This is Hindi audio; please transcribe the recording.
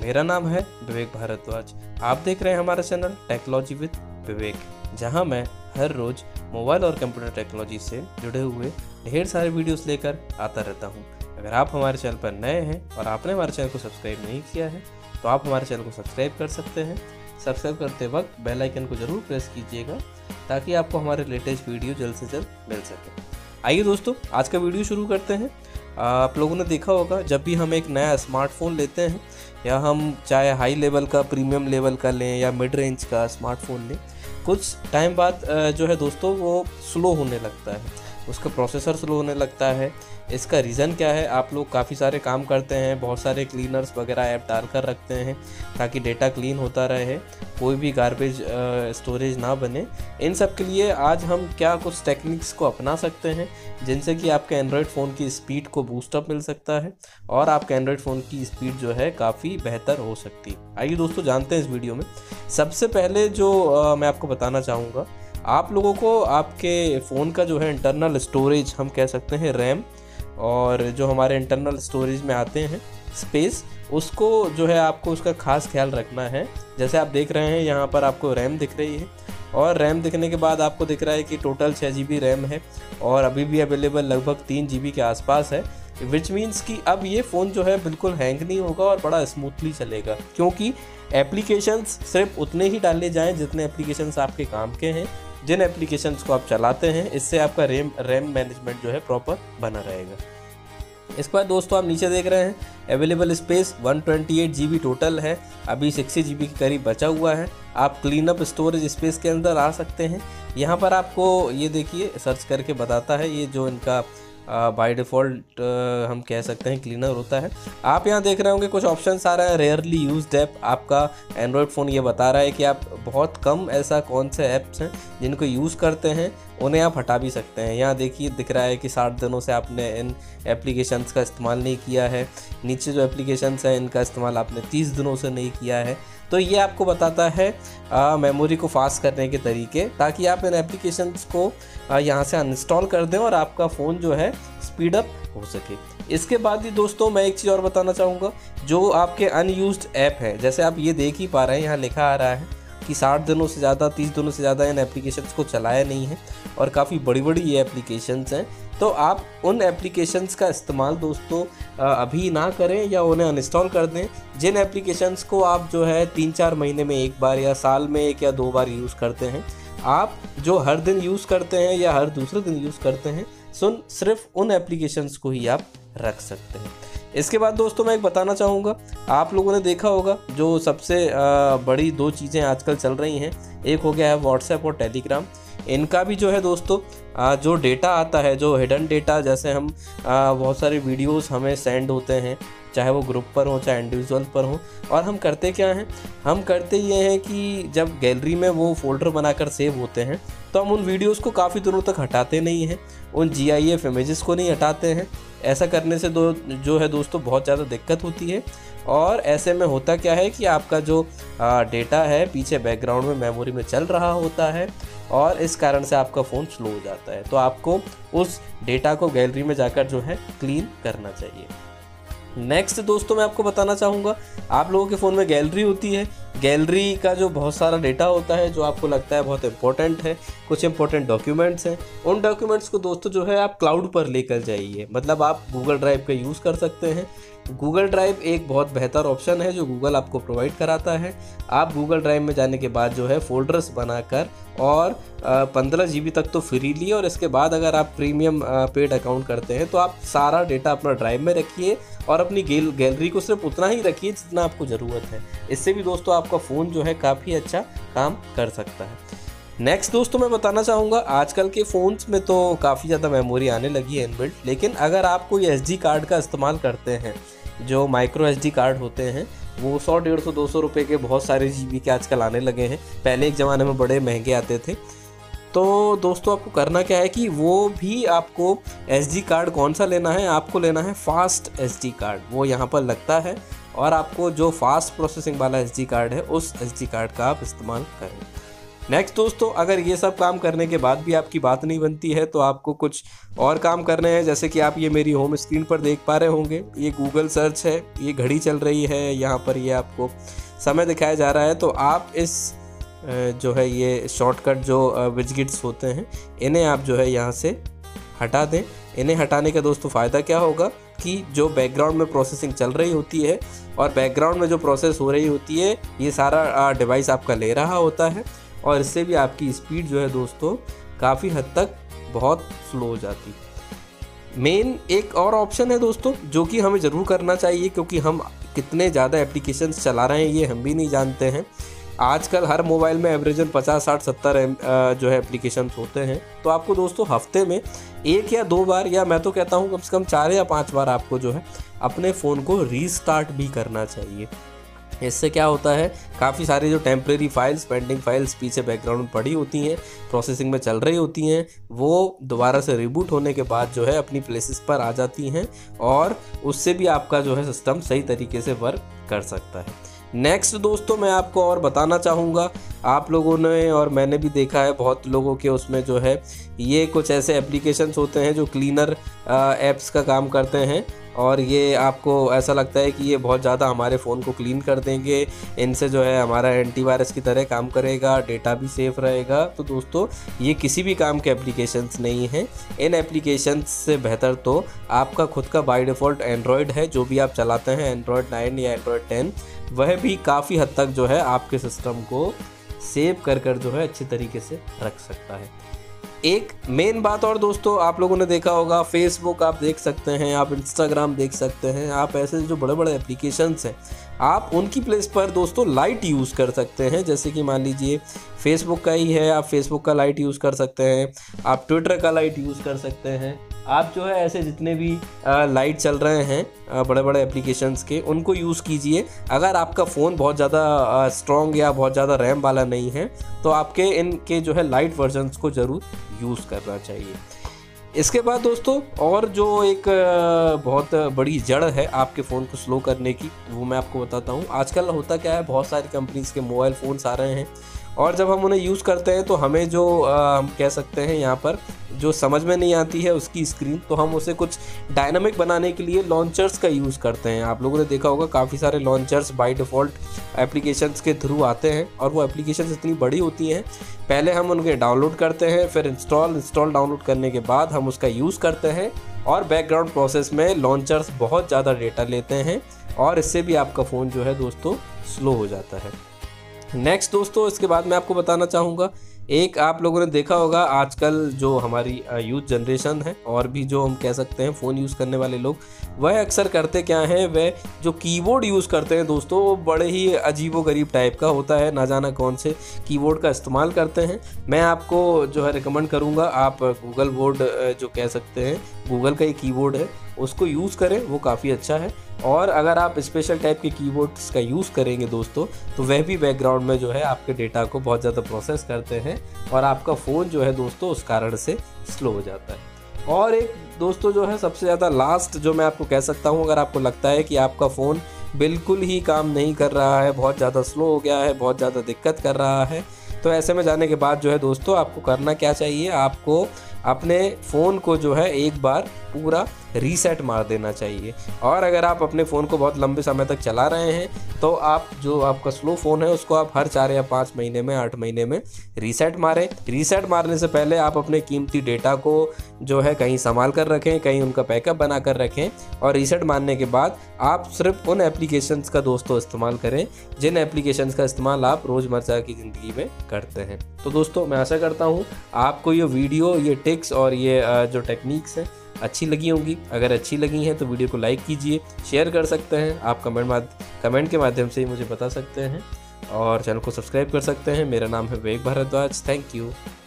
मेरा नाम है विवेक भारद्वाज। आप देख रहे हैं हमारा चैनल टेक्नोलॉजी विद विवेक, जहां मैं हर रोज मोबाइल और कंप्यूटर टेक्नोलॉजी से जुड़े हुए ढेर सारे वीडियोस लेकर आता रहता हूं। अगर आप हमारे चैनल पर नए हैं और आपने हमारे चैनल को सब्सक्राइब नहीं किया है तो आप हमारे चैनल को सब्सक्राइब कर सकते हैं। सब्सक्राइब करते वक्त बेल आइकन को ज़रूर प्रेस कीजिएगा ताकि आपको हमारे लेटेस्ट वीडियो जल्द से जल्द मिल सके। आइए दोस्तों, आज का वीडियो शुरू करते हैं। आप लोगों ने देखा होगा, जब भी हम एक नया स्मार्टफोन लेते हैं या हम चाहे हाई लेवल का, प्रीमियम लेवल का लें या मिड रेंज का स्मार्टफोन लें, कुछ टाइम बाद जो है दोस्तों वो स्लो होने लगता है, उसका प्रोसेसर स्लो होने लगता है। इसका रीज़न क्या है? आप लोग काफ़ी सारे काम करते हैं, बहुत सारे क्लीनर्स वगैरह ऐप डालकर रखते हैं ताकि डेटा क्लीन होता रहे, कोई भी गार्बेज स्टोरेज ना बने। इन सब के लिए आज हम क्या कुछ टेक्निक्स को अपना सकते हैं जिनसे कि आपके एंड्रॉयड फ़ोन की स्पीड को बूस्टअप मिल सकता है और आपके एंड्रॉयड फ़ोन की स्पीड जो है काफ़ी बेहतर हो सकती है। आइए दोस्तों, जानते हैं इस वीडियो में। सबसे पहले जो मैं आपको बताना चाहूँगा, आप लोगों को आपके फ़ोन का जो है इंटरनल स्टोरेज, हम कह सकते हैं रैम, और जो हमारे इंटरनल स्टोरेज में आते हैं स्पेस, उसको जो है आपको उसका खास ख्याल रखना है। जैसे आप देख रहे हैं यहाँ पर आपको रैम दिख रही है और रैम दिखने के बाद आपको दिख रहा है कि टोटल 6 GB रैम है और अभी भी अवेलेबल लगभग 3 GB के आसपास है, विच मीन्स कि अब ये फ़ोन जो है बिल्कुल हैंग नहीं होगा और बड़ा स्मूथली चलेगा, क्योंकि एप्लीकेशंस सिर्फ उतने ही डाले जाएँ जितने एप्लीकेशंस आपके काम के हैं, जिन एप्लीकेशंस को आप चलाते हैं। इससे आपका रैम मैनेजमेंट जो है प्रॉपर बना रहेगा। इसके बाद दोस्तों आप नीचे देख रहे हैं अवेलेबल स्पेस 128 GB टोटल है, अभी 60 GB के करीब बचा हुआ है। आप क्लीन अप स्टोरेज स्पेस के अंदर आ सकते हैं। यहाँ पर आपको ये देखिए सर्च करके बताता है, ये जो इनका बाय डिफ़ॉल्ट हम कह सकते हैं क्लीनर होता है। आप यहाँ देख रहे होंगे कुछ ऑप्शंस आ रहे हैं, रेयरली यूज्ड ऐप। आपका एंड्रॉयड फ़ोन ये बता रहा है कि आप बहुत कम ऐसा कौन से ऐप्स हैं जिनको यूज़ करते हैं, उन्हें आप हटा भी सकते हैं। यहाँ देखिए दिख रहा है कि 60 दिनों से आपने इन एप्लीकेशंस का इस्तेमाल नहीं किया है। नीचे जो एप्लीकेशंस हैं इनका इस्तेमाल आपने 30 दिनों से नहीं किया है। तो ये आपको बताता है मेमोरी को फास्ट करने के तरीके, ताकि आप इन एप्लीकेशंस को यहाँ से अनइंस्टॉल कर दें और आपका फ़ोन जो है स्पीड अप हो सके। इसके बाद ही दोस्तों मैं एक चीज़ और बताना चाहूँगा, जो आपके अनयूज्ड ऐप है, जैसे आप ये देख ही पा रहे हैं, यहाँ लिखा आ रहा है कि 60 दिनों से ज़्यादा, 30 दिनों से ज़्यादा इन एप्लीकेशंस को चलाया नहीं है और काफ़ी बड़ी बड़ी ये एप्लीकेशंस हैं। तो आप उन एप्लीकेशंस का इस्तेमाल दोस्तों अभी ना करें या उन्हें अनइंस्टॉल कर दें जिन एप्लीकेशंस को आप जो है 3-4 महीने में एक बार या साल में 1 या 2 बार यूज़ करते हैं। आप जो हर दिन यूज़ करते हैं या हर दूसरे दिन यूज़ करते हैं, सिर्फ उन एप्लीकेशंस को ही आप रख सकते हैं। इसके बाद दोस्तों मैं एक बताना चाहूँगा, आप लोगों ने देखा होगा जो सबसे बड़ी 2 चीज़ें आजकल चल रही हैं, एक हो गया है व्हाट्सएप और टेलीग्राम। इनका भी जो है दोस्तों जो डेटा आता है, जो हिडन डेटा, जैसे हम बहुत सारे वीडियोस हमें सेंड होते हैं, चाहे वो ग्रुप पर हो चाहे इंडिविजुअल पर हो, और हम करते क्या हैं, हम करते ये हैं कि जब गैलरी में वो फोल्डर बनाकर सेव होते हैं तो हम उन वीडियोस को काफ़ी दिनों तक हटाते नहीं हैं, उन GIF इमेजेस को नहीं हटाते हैं। ऐसा करने से जो है दोस्तों बहुत ज़्यादा दिक्कत होती है, और ऐसे में होता क्या है कि आपका जो डेटा है पीछे बैकग्राउंड में मेमोरी में चल रहा होता है और इस कारण से आपका फ़ोन स्लो हो जाता है। तो आपको उस डेटा को गैलरी में जाकर जो है क्लीन करना चाहिए। नेक्स्ट दोस्तों मैं आपको बताना चाहूँगा, आप लोगों के फ़ोन में गैलरी होती है, गैलरी का जो बहुत सारा डेटा होता है जो आपको लगता है बहुत इंपॉर्टेंट है, कुछ इंपॉर्टेंट डॉक्यूमेंट्स हैं, उन डॉक्यूमेंट्स को दोस्तों जो है आप क्लाउड पर लेकर जाइए। मतलब आप गूगल ड्राइव का यूज़ कर सकते हैं। गूगल ड्राइव एक बहुत बेहतर ऑप्शन है जो गूगल आपको प्रोवाइड कराता है। आप गूगल ड्राइव में जाने के बाद जो है फ़ोल्डर्स बनाकर, और 15 GB तक तो फ्री लिए, और इसके बाद अगर आप प्रीमियम पेड अकाउंट करते हैं तो आप सारा डेटा अपना ड्राइव में रखिए और अपनी गैलरी को सिर्फ उतना ही रखिए जितना आपको ज़रूरत है। इससे भी दोस्तों आपका फ़ोन जो है काफ़ी अच्छा काम कर सकता है। नेक्स्ट दोस्तों मैं बताना चाहूँगा, आजकल के फ़ोन्स में तो काफ़ी ज़्यादा मेमोरी आने लगी है इनबिल्ट, लेकिन अगर आप कोई SD कार्ड का इस्तेमाल करते हैं, जो माइक्रो SD कार्ड होते हैं, वो 100, 150, 200 रुपये के बहुत सारे GB के आजकल आने लगे हैं। पहले एक ज़माने में बड़े महंगे आते थे। तो दोस्तों आपको करना क्या है कि वो भी आपको SD कार्ड कौन सा लेना है, आपको लेना है फास्ट SD कार्ड। वो यहाँ पर लगता है और आपको जो फास्ट प्रोसेसिंग वाला SD कार्ड है उस SD कार्ड का आप इस्तेमाल करें। नेक्स्ट दोस्तों, अगर ये सब काम करने के बाद भी आपकी बात नहीं बनती है तो आपको कुछ और काम करने हैं। जैसे कि आप ये मेरी होम स्क्रीन पर देख पा रहे होंगे, ये गूगल सर्च है, ये घड़ी चल रही है, यहाँ पर ये आपको समय दिखाया जा रहा है। तो आप इस जो है ये शॉर्टकट जो विजगिट्स होते हैं, इन्हें आप जो है यहाँ से हटा दें। इन्हें हटाने का दोस्तों फ़ायदा क्या होगा कि जो बैकग्राउंड में प्रोसेसिंग चल रही होती है और बैकग्राउंड में जो प्रोसेस हो रही होती है, ये सारा डिवाइस आपका ले रहा होता है और इससे भी आपकी स्पीड जो है दोस्तों काफ़ी हद तक बहुत स्लो हो जाती है। मेन एक और ऑप्शन है दोस्तों जो कि हमें ज़रूर करना चाहिए, क्योंकि हम कितने ज़्यादा एप्लीकेशंस चला रहे हैं ये हम भी नहीं जानते हैं। आजकल हर मोबाइल में एवरेजन 50, 60, 70 जो है एप्लीकेशंस होते हैं। तो आपको दोस्तों हफ्ते में 1 या 2 बार, या मैं तो कहता हूँ कम से कम 4 या 5 बार आपको जो है अपने फ़ोन को रीस्टार्ट भी करना चाहिए। इससे क्या होता है, काफ़ी सारी जो टेम्प्रेरी फाइल्स, पेंडिंग फाइल्स पीछे बैकग्राउंड में पड़ी होती हैं, प्रोसेसिंग में चल रही होती हैं, वो दोबारा से रिबूट होने के बाद जो है अपनी प्लेसेस पर आ जाती हैं और उससे भी आपका जो है सिस्टम सही तरीके से वर्क कर सकता है। नेक्स्ट दोस्तों, मैं आपको और बताना चाहूँगा, आप लोगों ने और मैंने भी देखा है बहुत लोगों के उसमें जो है ये कुछ ऐसे एप्लीकेशंस होते हैं जो क्लीनर ऐप्स का काम करते हैं और ये आपको ऐसा लगता है कि ये बहुत ज़्यादा हमारे फ़ोन को क्लीन कर देंगे, इनसे जो है हमारा एंटीवायरस की तरह काम करेगा, डेटा भी सेफ़ रहेगा। तो दोस्तों ये किसी भी काम के एप्लीकेशंस नहीं हैं। इन एप्लीकेशंस से बेहतर तो आपका खुद का बाय डिफ़ॉल्ट एंड्रॉयड है, जो भी आप चलाते हैं एंड्रॉयड 9 या एंड्रॉयड 10, वह भी काफ़ी हद तक जो है आपके सिस्टम को सेव कर जो है अच्छे तरीके से रख सकता है। एक मेन बात और दोस्तों, आप लोगों ने देखा होगा फेसबुक आप देख सकते हैं, आप इंस्टाग्राम देख सकते हैं, आप ऐसे जो बड़े बड़े एप्लीकेशंस हैं आप उनकी प्लेस पर दोस्तों लाइट यूज़ कर सकते हैं। जैसे कि मान लीजिए फेसबुक का ही है, आप फेसबुक का लाइट यूज़ कर सकते हैं, आप ट्विटर का लाइट यूज़ कर सकते हैं। आप जो है ऐसे जितने भी लाइट चल रहे हैं बड़े बड़े एप्लीकेशंस के, उनको यूज़ कीजिए। अगर आपका फ़ोन बहुत ज़्यादा स्ट्रॉन्ग या बहुत ज़्यादा रैम वाला नहीं है तो आपके इनके जो है लाइट वर्जन्स को ज़रूर यूज़ करना चाहिए। इसके बाद दोस्तों और जो एक बहुत बड़ी जड़ है आपके फ़ोन को स्लो करने की, वो मैं आपको बताता हूँ। आजकल होता क्या है, बहुत सारी कंपनीज़ के मोबाइल फ़ोन्स आ रहे हैं और जब हम उन्हें यूज़ करते हैं तो हमें जो हम कह सकते हैं यहाँ पर जो समझ में नहीं आती है उसकी स्क्रीन, तो हम उसे कुछ डायनामिक बनाने के लिए लॉन्चर्स का यूज़ करते हैं। आप लोगों ने देखा होगा काफ़ी सारे लॉन्चर्स बाय डिफ़ॉल्ट एप्लीकेशंस के थ्रू आते हैं और वो एप्लीकेशंस इतनी बड़ी होती हैं, पहले हम उनके डाउनलोड करते हैं, फिर इंस्टॉल डाउनलोड करने के बाद हम उसका यूज़ करते हैं और बैकग्राउंड प्रोसेस में लॉन्चर्स बहुत ज़्यादा डेटा लेते हैं और इससे भी आपका फ़ोन जो है दोस्तों स्लो हो जाता है। नेक्स्ट दोस्तों, इसके बाद मैं आपको बताना चाहूँगा, एक आप लोगों ने देखा होगा आजकल जो हमारी यूथ जनरेशन है और भी जो हम कह सकते हैं फ़ोन यूज़ करने वाले लोग, वह अक्सर करते क्या हैं, वह जो कीबोर्ड यूज़ करते हैं दोस्तों वो बड़े ही अजीबोगरीब टाइप का होता है, ना जाना कौन से कीबोर्ड का इस्तेमाल करते हैं। मैं आपको जो है रिकमेंड करूँगा, आप गूगल बोर्ड जो कह सकते हैं, गूगल का ही कीबोर्ड है, उसको यूज़ करें, वो काफ़ी अच्छा है। और अगर आप स्पेशल टाइप के कीबोर्ड्स का यूज़ करेंगे दोस्तों तो वह भी बैकग्राउंड में जो है आपके डेटा को बहुत ज़्यादा प्रोसेस करते हैं और आपका फ़ोन जो है दोस्तों उस कारण से स्लो हो जाता है। और एक दोस्तों जो है सबसे ज़्यादा लास्ट जो मैं आपको कह सकता हूँ, अगर आपको लगता है कि आपका फ़ोन बिल्कुल ही काम नहीं कर रहा है, बहुत ज़्यादा स्लो हो गया है, बहुत ज़्यादा दिक्कत कर रहा है, तो ऐसे में जाने के बाद जो है दोस्तों आपको करना क्या चाहिए, आपको अपने फ़ोन को जो है एक बार पूरा रीसेट मार देना चाहिए। और अगर आप अपने फ़ोन को बहुत लंबे समय तक चला रहे हैं तो आप जो आपका स्लो फ़ोन है उसको आप हर 4 या 5 महीने में, 8 महीने में रीसेट मारें। रीसेट मारने से पहले आप अपने कीमती डेटा को जो है कहीं संभाल कर रखें, कहीं उनका बैकअप बना कर रखें और रीसेट मारने के बाद आप सिर्फ उन एप्लीकेशंस का दोस्तों इस्तेमाल करें जिन एप्लीकेशंस का इस्तेमाल आप रोज़मर्रा की ज़िंदगी में करते हैं। तो दोस्तों मैं आशा करता हूँ आपको ये वीडियो, ये टिप्स और ये जो टेक्निक्स हैं अच्छी लगी होंगी। अगर अच्छी लगी हैं तो वीडियो को लाइक कीजिए, शेयर कर सकते हैं, आप कमेंट के माध्यम से ही मुझे बता सकते हैं और चैनल को सब्सक्राइब कर सकते हैं। मेरा नाम है वेग भारद्वाज। Thank you.